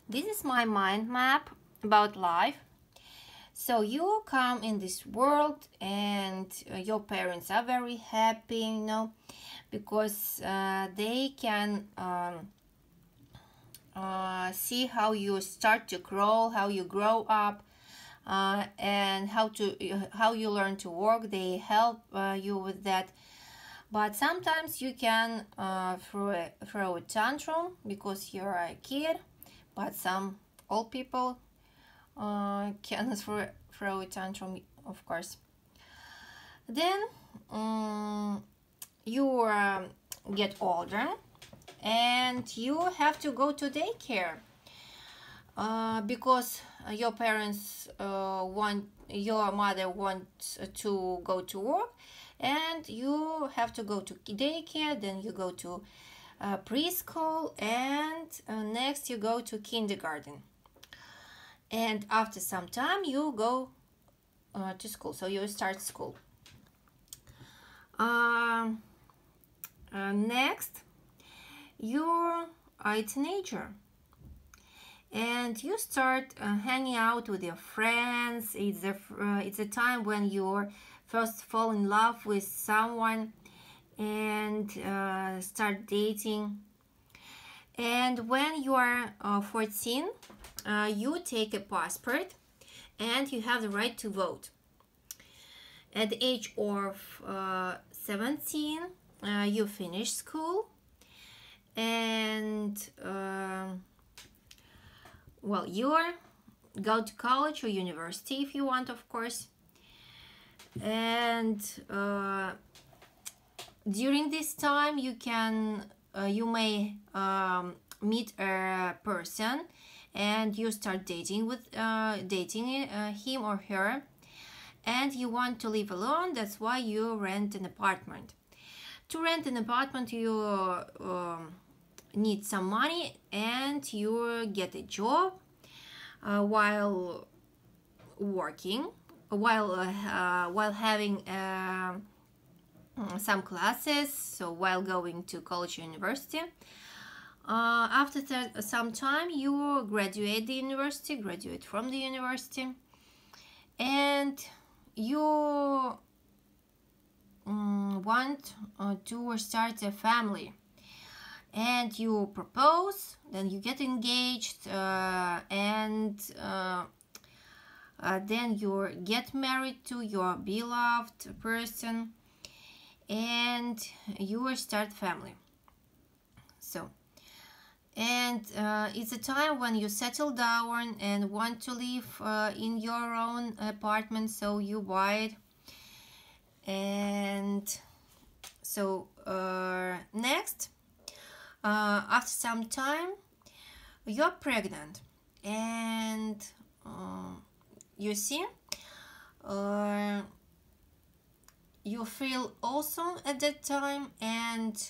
This is my mind map about life. So you come in this world and your parents are very happy, because they can see how you start to grow, how you grow up, and how you learn to work. They help you with that. But sometimes you can throw a tantrum because you're a kid. But some old people can throw a tantrum, of course. Then you get older and you have to go to daycare because your parents your mother wants to go to work, and you have to go to daycare. Then you go to preschool, and next you go to kindergarten, and after some time you go to school, so you start school. Next, you're a teenager and you start hanging out with your friends. It's a time when you first fall in love with someone and start dating. And when you are 14, you take a passport and you have the right to vote. At the age of 17, you finish school, and you go to college or university if you want, of course. And during this time, you may meet a person, and you start dating him or her, and you want to live alone. That's why you rent an apartment. To rent an apartment, you need some money, and you get a job while working, while having some classes, so while going to college or university. After some time, you graduate from the university, and you want to start a family, and you propose, then you get engaged, and then you get married to your beloved person, and you start family. So, and it's a time when you settle down and want to live in your own apartment, so you buy it. And so next, after some time, you're pregnant, and you see, you feel awesome at that time, and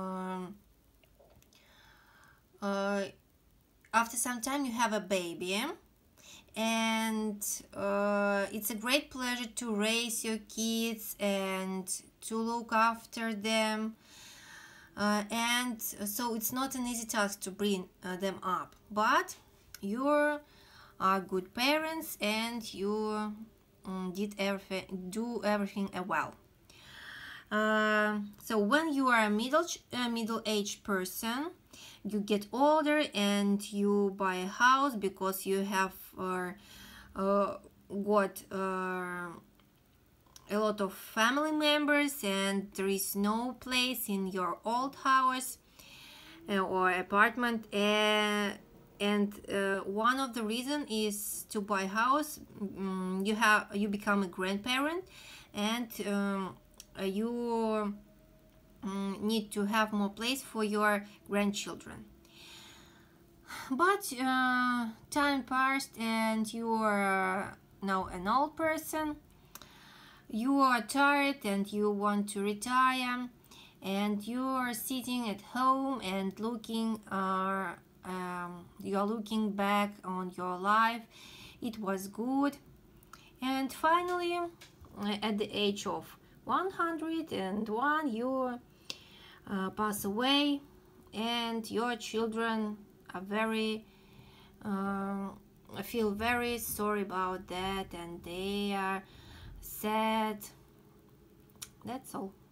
after some time you have a baby, and it's a great pleasure to raise your kids and to look after them, and so it's not an easy task to bring them up, but you're good parents, and you do everything well. So when you are a middle-aged person, you get older and you buy a house because you have got a lot of family members, and there is no place in your old house or apartment, and one of the reason is to buy a house. You become a grandparent, and you need to have more place for your grandchildren. But time passed, and you are now an old person. You are tired and you want to retire, and you are sitting at home and you are looking back on your life. It was good, and finally, at the age of 101, you pass away, and your children are very feel very sorry about that, and they are sad. That's all.